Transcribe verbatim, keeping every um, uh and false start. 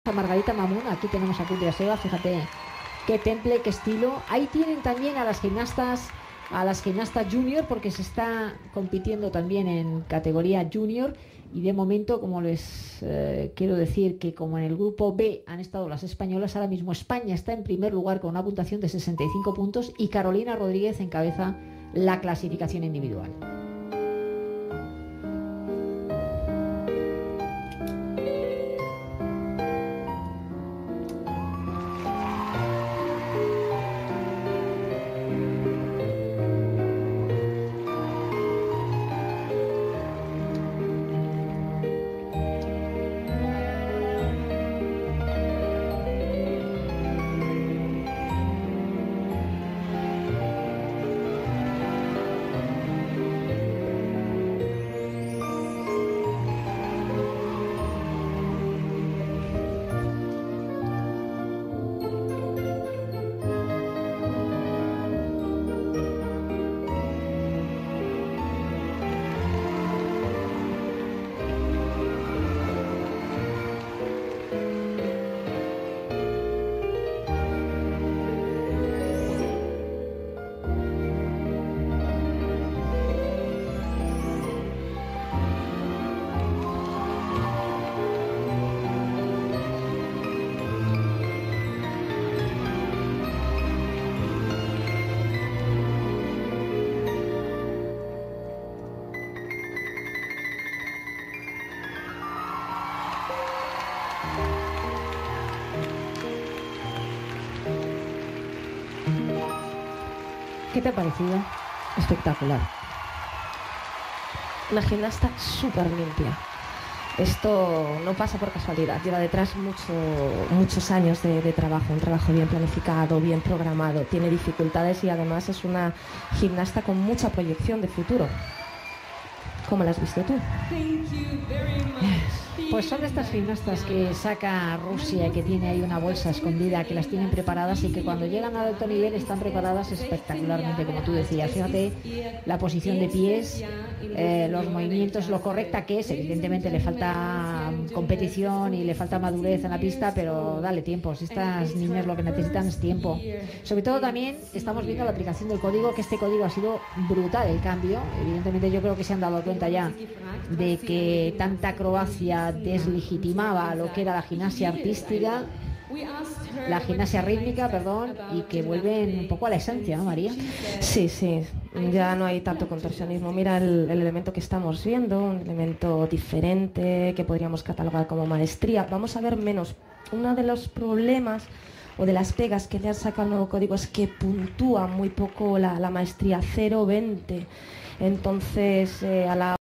A Margarita Mamun, aquí tenemos a Cúmbria Seba, fíjate qué temple, qué estilo. Ahí tienen también a las gimnastas, a las gimnastas junior, porque se está compitiendo también en categoría junior. Y de momento, como les eh, quiero decir que como en el grupo B han estado las españolas, ahora mismo España está en primer lugar con una puntuación de sesenta y cinco puntos y Carolina Rodríguez encabeza la clasificación individual. ¿Qué te ha parecido? Espectacular. Una gimnasta súper limpia. Esto no pasa por casualidad, lleva detrás mucho, muchos años de, de trabajo, un trabajo bien planificado, bien programado, tiene dificultades y además es una gimnasta con mucha proyección de futuro. ¿Cómo la has visto tú? Pues son estas gimnastas que saca Rusia y que tiene ahí una bolsa escondida, que las tienen preparadas y que cuando llegan al alto nivel están preparadas espectacularmente, como tú decías. Fíjate la posición de pies, eh, los movimientos, lo correcta que es. Evidentemente le falta competición y le falta madurez en la pista, pero dale tiempo. Si estas niñas lo que necesitan es tiempo. Sobre todo también estamos viendo la aplicación del código, que este código ha sido brutal el cambio. Evidentemente yo creo que se han dado cuenta ya de que tanta acrobacia deslegitimaba lo que era la gimnasia artística, la gimnasia rítmica, perdón, y que vuelven un poco a la esencia, ¿no, María? Sí, sí, ya no hay tanto contorsionismo. Mira el, el elemento que estamos viendo, un elemento diferente que podríamos catalogar como maestría. Vamos a ver menos. Uno de los problemas o de las pegas que le han sacado al nuevo código es que puntúa muy poco la, la maestría, cero veinte. Entonces, eh, a la